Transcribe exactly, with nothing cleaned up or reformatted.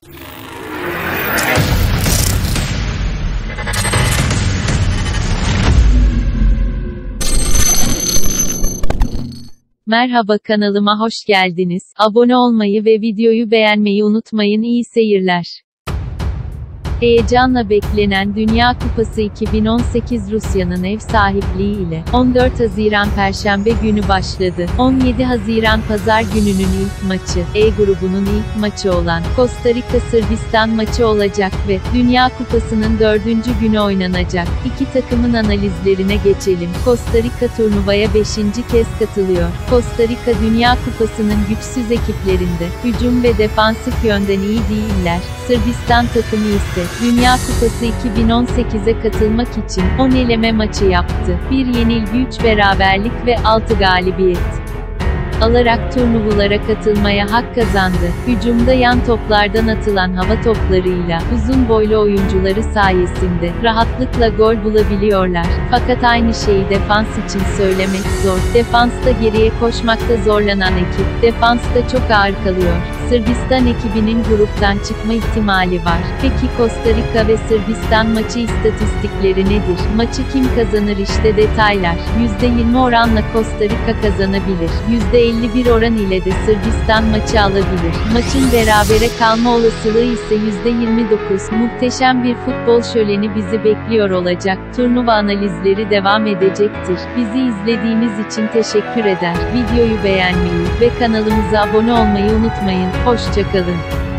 Merhaba, kanalıma hoş geldiniz. Abone olmayı ve videoyu beğenmeyi unutmayın. İyi seyirler. Heyecanla beklenen Dünya Kupası iki bin on sekiz Rusya'nın ev sahipliği ile on dört Haziran Perşembe günü başladı. on yedi Haziran Pazar gününün ilk maçı, E grubunun ilk maçı olan Costa Rica-Sırbistan maçı olacak ve Dünya Kupası'nın dördüncü günü oynanacak. İki takımın analizlerine geçelim. Costa Rica turnuvaya beşinci kez katılıyor. Costa Rica Dünya Kupası'nın güçsüz ekiplerinde, hücum ve defansif yönden iyi değiller. Sırbistan takımı ise Dünya Kupası iki bin on sekize katılmak için on eleme maçı yaptı. bir yenilgi, üç beraberlik ve altı galibiyet alarak turnuvalara katılmaya hak kazandı. Hücumda yan toplardan atılan hava toplarıyla uzun boylu oyuncuları sayesinde rahatlıkla gol bulabiliyorlar. Fakat aynı şeyi defans için söylemek zor. Defansta geriye koşmakta zorlanan ekip, defansta çok ağır kalıyor. Sırbistan ekibinin gruptan çıkma ihtimali var. Peki Costa Rica ve Sırbistan maçı istatistikleri nedir? Maçı kim kazanır? İşte detaylar. yüzde yirmi oranla Costa Rica kazanabilir. yüzde elli bir oran ile de Sırbistan maçı alabilir. Maçın berabere kalma olasılığı ise yüzde yirmi dokuz. Muhteşem bir futbol şöleni bizi bekliyor olacak. Turnuva analizleri devam edecektir. Bizi izlediğiniz için teşekkür eder. Videoyu beğenmeyi ve kanalımıza abone olmayı unutmayın. Hoşça kalın.